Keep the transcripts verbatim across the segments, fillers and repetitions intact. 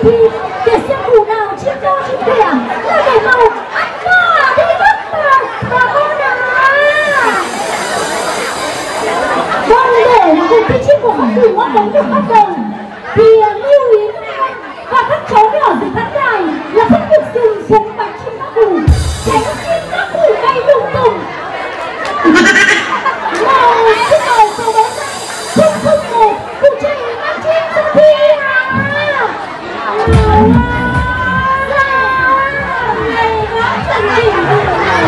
thi để xem cụ nào chim to chim khỏe là để màu ăn bò đi bắt bò bà con à. Vâng, để là cuộc thi chim của các cụ ngon bóng được bắt đầu thì lưu ý và các cháu nhỏ dưới khán đài là không được dùng súng bắn chim các cụ, tránh chim các cụ bay lung tung. Nào xin mời cô bé không không một cụ trẻ mang chim ra thi à. Này nó chuẩn bị rồi.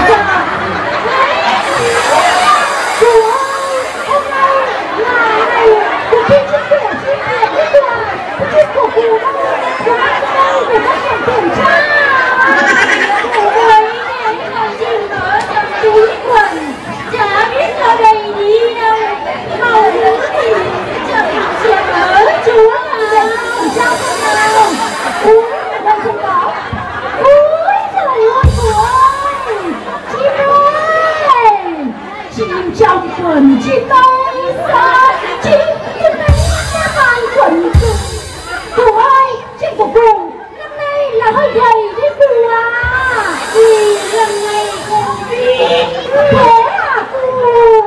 Cô ơi, hôm nay là ngày cuộc thi chim khỏe chim Việt đấy cô à. Chim của cụ đang được ăn đâu để các bạn kiểm tra. Ôi, này là chim ở trong túi quần, chả biết ở đây đi đâu. Màu nữ thì chẳng chìm ở chúa à. Sao không nào? Úi, ở đâu không có. Úi, trời ơi cô ơi. Chim ơi. Chim trong quần chim ơi sao? Chim, chim này ra bàn quần cưng. Cô ơi, chim của cô năm nay là hơi gầy đấy cô à. Vì lần này không biết. Thế à cô?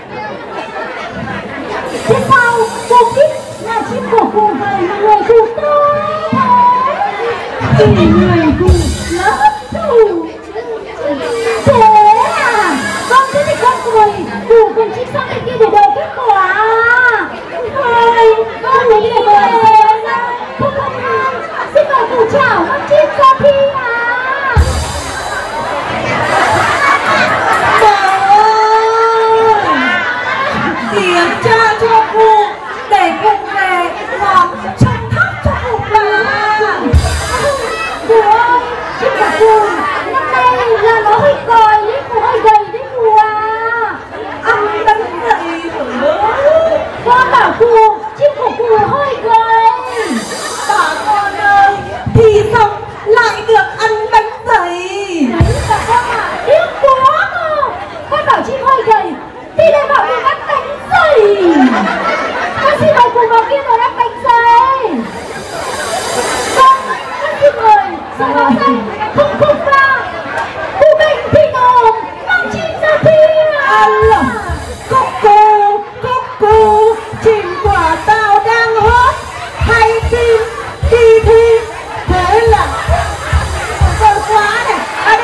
Thế sao cô biết là chim của cô gầy mà người cô to thế? Vì người cô là hấp thụ. Thế à? Vâng, thế thì con cười cô cùng chim sang bên kia để đợi kết quả. Thôi, con lấy để đợi xem ra. Không không không, xin mời cụ chào con chim ra thi à. Kiểm tra cho cụ để cụ về làm chăm thắp cho cụ bà. Cụ ơi, chim của cụ năm nay là nó hơi còi đấy, cụ hơi gầy đấy cụ à. Ăn bánh dậy hả? Con bảo cụ chim của cụ hơi gầy. Bà con ơi, thì xong lại được ăn bánh dậy. Đấy bà con à, tiếc quá mà. Con bảo chim hơi gầy thì lại bảo được ăn bánh dày. Con xin mời cụ vào kia rồi ăn bánh dày. Con, con xin mời số báo danh không không ba. Cụ Bình thì nồm mang chim ra thi à. Alo, cúc cô, cúc cô, chim quả tao đang hot. Hay chim đi thi, thế là vợ quá này. À,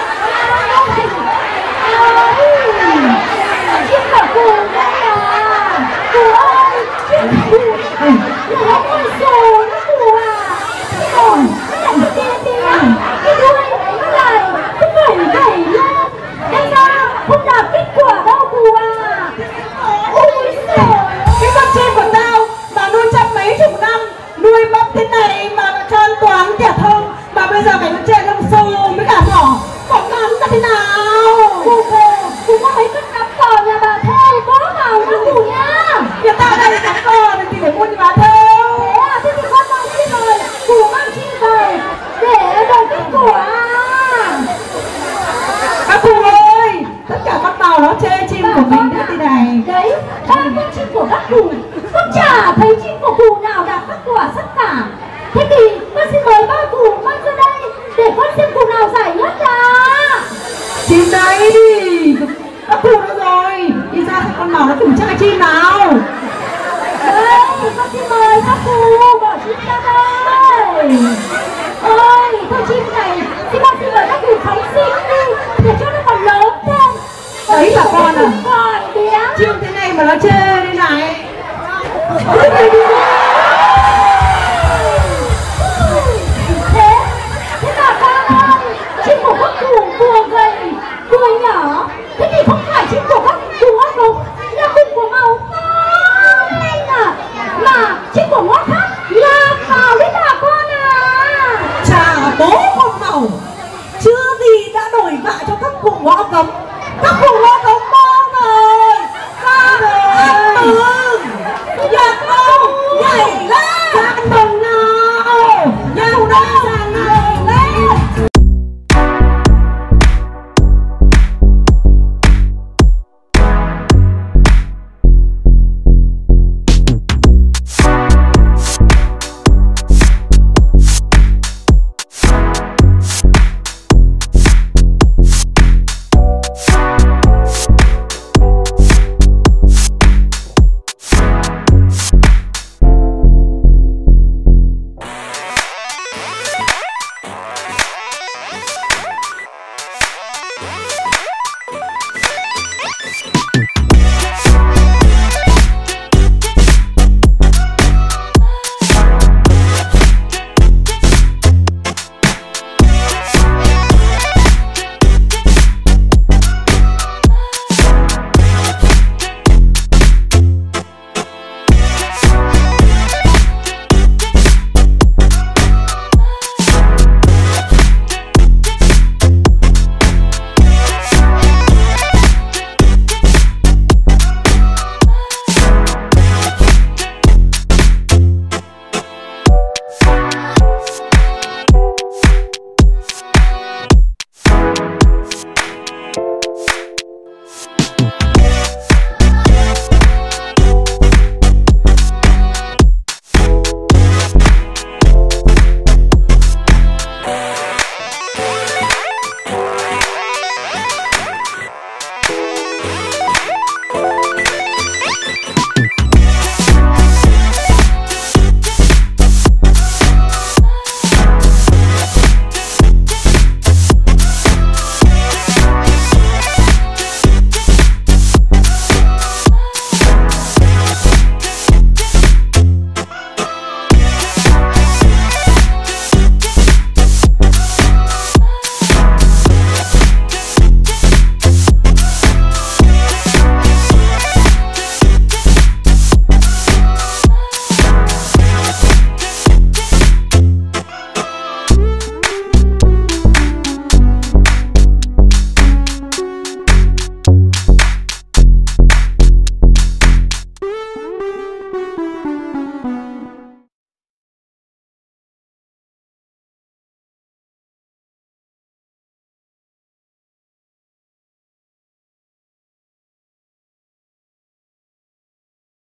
chim của cụ đấy à. Cụ ơi, chim của cụ là ngồi sổ đó cụ à. Ôi, nó lại đi đi đi à. Cái đuôi nó lại cứ phải gảy lên. Thế ra không đạt kết quả đâu cụ à. Ôi trời ơi. cái con chim của tao mà nuôi trăm mấy chục năm, nuôi bắp thế này mà lại cho ăn toán kẻ thông, mà bây giờ mày nó chơi lông xù với cả nhỏ, còn bán ra thế nào? Cụ cụ, cụ có mấy con cắm cò nhà bà Thêu có vào nha cụ nha. Nhà tao đây cắm cò thì phải mua đi bà Thêu. Thế à, thế thì con mang chim rồi, cụ mang chim về để đợi kết quả. Các cụ ơi, tất cả con tàu nó chê chim của mình thế thì này. Đấy, ba con chim của các cụ, con chả thấy chim của cụ nào đạt kết quả tất cả. Thế thì con xin mời ba cụ mang ra đây để con xem cụ nào giải nhất à. Chim đấy, các cụ đó rồi, đi ra con nào nó kiểm tra chim nào. Đây, con xin mời các cụ bỏ chim ra đây.